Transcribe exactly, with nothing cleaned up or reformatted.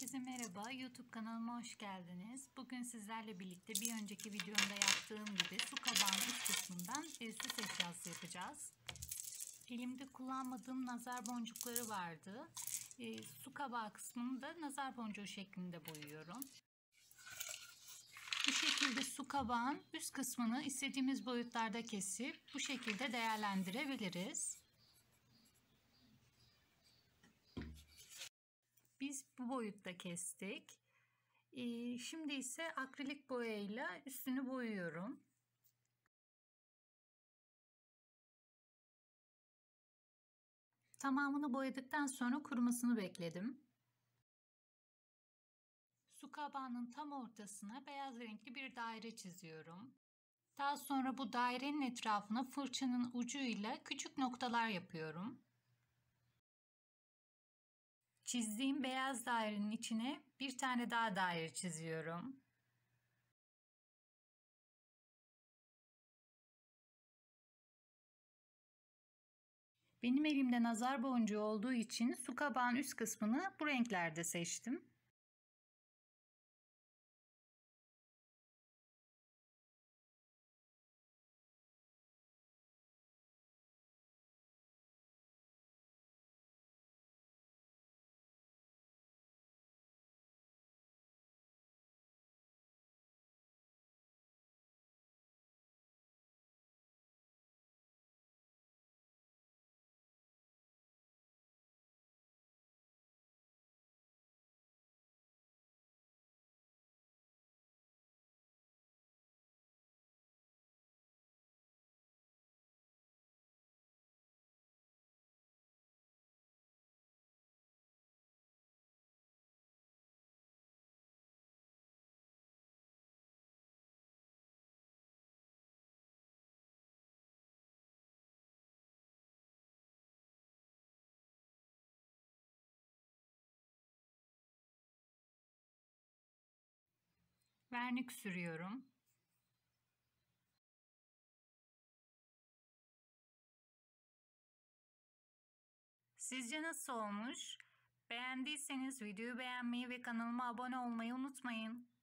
Herkese merhaba, YouTube kanalıma hoş geldiniz. Bugün sizlerle birlikte bir önceki videomda yaptığım gibi su kabağının üst kısmından e, süs eşyası yapacağız. Elimde kullanmadığım nazar boncukları vardı. E, su kabağı kısmını da nazar boncuğu şeklinde boyuyorum. Bu şekilde su kabağın üst kısmını istediğimiz boyutlarda kesip bu şekilde değerlendirebiliriz. Biz bu boyutta kestik. Ee, şimdi ise akrilik boyayla üstünü boyuyorum. Tamamını boyadıktan sonra kurumasını bekledim. Su kabağının tam ortasına beyaz renkli bir daire çiziyorum. Daha sonra bu dairenin etrafına fırçanın ucuyla küçük noktalar yapıyorum. Çizdiğim beyaz dairenin içine bir tane daha daire çiziyorum. Benim elimde nazar boncuğu olduğu için su kabağın üst kısmını bu renklerde seçtim. Vernik sürüyorum. Sizce nasıl olmuş? Beğendiyseniz videoyu beğenmeyi ve kanalıma abone olmayı unutmayın.